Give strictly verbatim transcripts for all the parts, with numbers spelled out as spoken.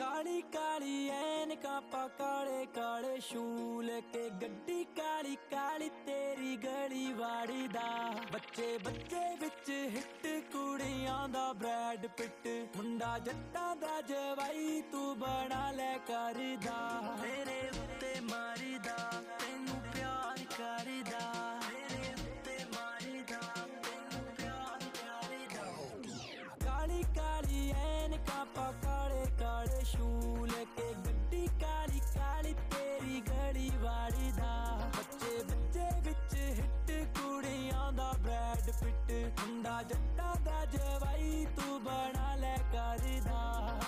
काली काली ऐनका पा काले काले शूल के गड्डी काली काली तेरी गली वाड़ी दा बच्चे बच्चे विच हिट कुड़ियां दा ब्रैड पिट मुंडा जट्टा दा जवाई तू बना ले करदा तेरे उत्ते मारीदा तेनू प्यार करदा तेरे उत्ते मारीदा तेनू प्यार करदा काली काली ऐनका पा काले काले शूल के गड्डी काली काली तेरी गली वाड़ी दा बच्चे बच्चे विच हिट कुड़ियां दा ब्रैड पिट मुंडा जट्टा दा जवाई तू बना ले करदा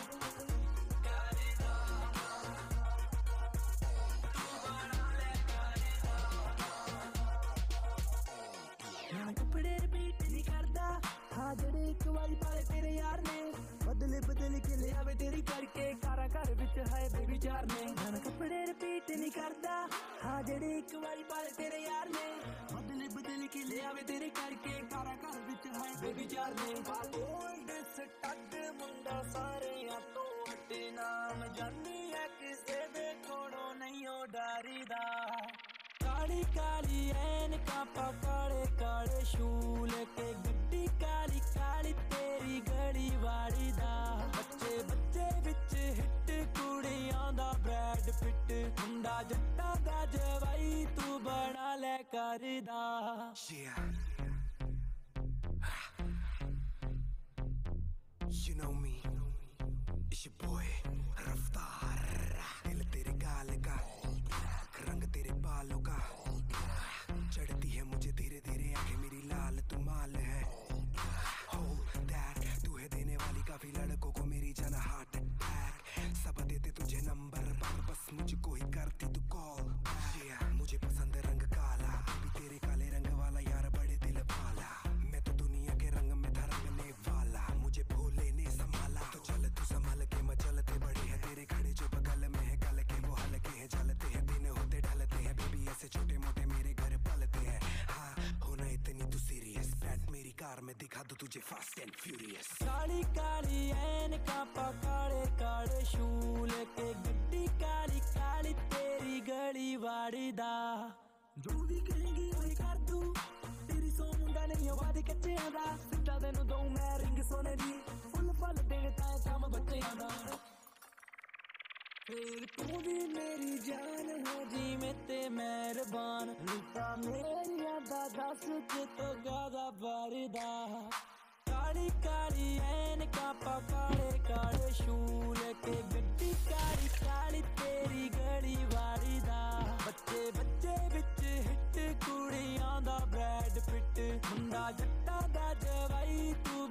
कपड़े रिपीट नहीं करदा हाँ जड़े एक वारी पाले तेरे यार ने बदले बदले के ले आवे तेरी करके कारा घर विच है बेबी चार ने धन कपड़े रिपीट नहीं करदा हाँ जड़े एक वारी पाले तेरे यार ने बदले बदले के ले आवे तेरे करके कारा घर विच है बेबी चार ने ओल्ड स्टड मुंडा सारे या तो हटे नाम जानी है किसे दे कोड़ो नहीं हो डरीदा काली काली ऐनका पा काले काले शूल के गड्डी काली काली तेरी गली वाड़ी दा बच्चे बच्चे विच हिट कुड़ियां दा ब्रैड पिट मुंडा जट्टा दा जवाई तू बना ले करदा You know me, it's your boy रफ्तार दिल तेरे गाल का रंग तेरे बालों का चढ़ती है मुझे धीरे धीरे आंखें मेरी लाल तू माल है oh that तू है देने वाली काफी लड़कों को मेरी जान हार्ट अटैक सब देते तुझे नंबर पर बस मुझको ही करती तू कॉल yeah, मुझे पसंद रंग काला भी तेरे काले रंग वाला यार बड़े दिल वाला मैं तो दुनिया के रंग में था रंगने वाला मुझे भोले ने संभाला तो चल तू संभाल के मचलते बड़े हैं तेरे खड़े जो बगल में है गल के वो हल्के हैं जलते हैं दिन होते ढलते हैं बेबी ऐसे छोटे मोटे मेरे घर पलते हैं हाँ होना इतनी तू सीरियस बैठ मेरी कार में दिखा दो तुझे फास्ट एंड फ्यूरियस काली काली ऐनका पा काले काले शूल के गड्डी काली काली तेरी गली वाड़ी दा जो भी कहेंगी वही कर दूं तेरी सो मुंडा नहीं वादी कच्चे दा सिद्धा तेनू दऊं मैं रिंग सोने दी फुल फल देता है काम बच्चेयां दा फिर तू भी मेरी जान हो जी में ते मेहरबान लुटा मेरी यादा दस तो गादा बारदा काली काली ऐनका पा काले काले शूल के गड्डी काली काली तेरी गली वाड़ी दा बच्चे बच्चे विच हिट कुड़ियां दा ब्रैड पिट मुंडा जट्टा दा जवाई तू